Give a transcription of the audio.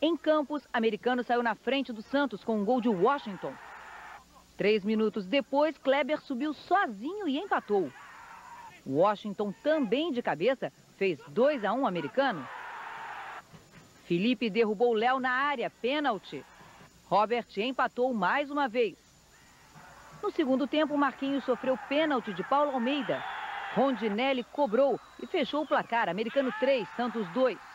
Em Campos, Americano saiu na frente do Santos com um gol de Washington. 3 minutos depois, Kleber subiu sozinho e empatou. Washington, também de cabeça, fez 2-1 Americano. Felipe derrubou Léo na área, pênalti. Robert empatou mais uma vez. No segundo tempo, Marquinhos sofreu pênalti de Paulo Almeida. Rondinelli cobrou e fechou o placar. Americano 3, Santos 2.